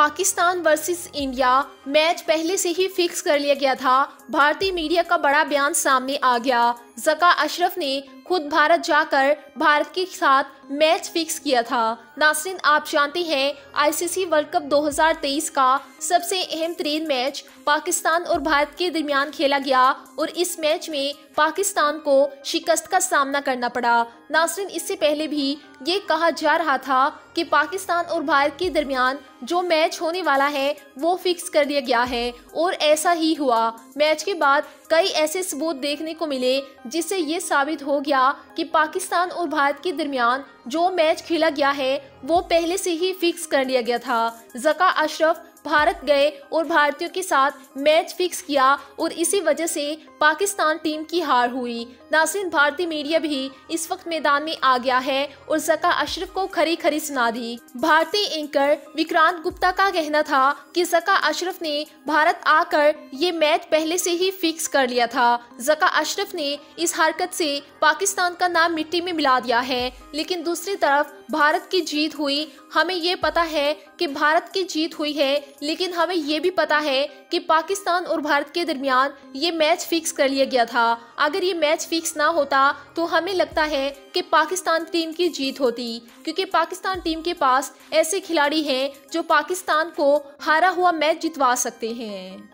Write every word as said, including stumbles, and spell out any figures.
Pakistan versus India match पहले से ही fix कर लिया गया था। भारतीय मीडिया का बड़ा बयान सामने आ गया। ज़का अशरफ ने खुद भारत जाकर भारत के साथ मैच फिक्स किया था। नाज़रीन, आप जानते हैं आईसीसी वर्ल्ड कप दो हज़ार तेईस का सबसे अहम तरीन मैच पाकिस्तान और भारत के दरमियान खेला गया और इस मैच में पाकिस्तान को शिकस्त का सामना करना पड़ा। नाज़रीन, इससे पहले भी ये कहा जा रहा था कि पाकिस्तान और भारत के दरमियान जो मैच होने वाला है वो फिक्स कर दिया गया है और ऐसा ही हुआ। मैच के बाद कई ऐसे सबूत देखने को मिले जिससे ये साबित हो गया कि पाकिस्तान और भारत के दरमियान जो मैच खेला गया है वो पहले से ही फिक्स कर लिया गया था। ज़का अशरफ भारत गए और भारतीयों के साथ मैच फिक्स किया और इसी वजह से पाकिस्तान टीम की हार हुई। नाज़रीन, भारतीय मीडिया भी इस वक्त मैदान में आ गया है और ज़का अशरफ को खरी खरी सुना दी। भारतीय एंकर विक्रांत गुप्ता का कहना था कि ज़का अशरफ ने भारत आकर ये मैच पहले से ही फिक्स कर लिया था। ज़का अशरफ ने इस हरकत से पाकिस्तान का नाम मिट्टी में मिला दिया है, लेकिन दूसरी तरफ भारत की जीत हुई। हमें ये पता है कि भारत की जीत हुई है, लेकिन हमें ये भी पता है कि पाकिस्तान और भारत के दरमियान ये मैच फिक्स कर लिया गया था। अगर ये मैच फिक्स ना होता तो हमें लगता है कि पाकिस्तान टीम की जीत होती, क्योंकि पाकिस्तान टीम के पास ऐसे खिलाड़ी हैं जो पाकिस्तान को हारा हुआ मैच जितवा सकते हैं।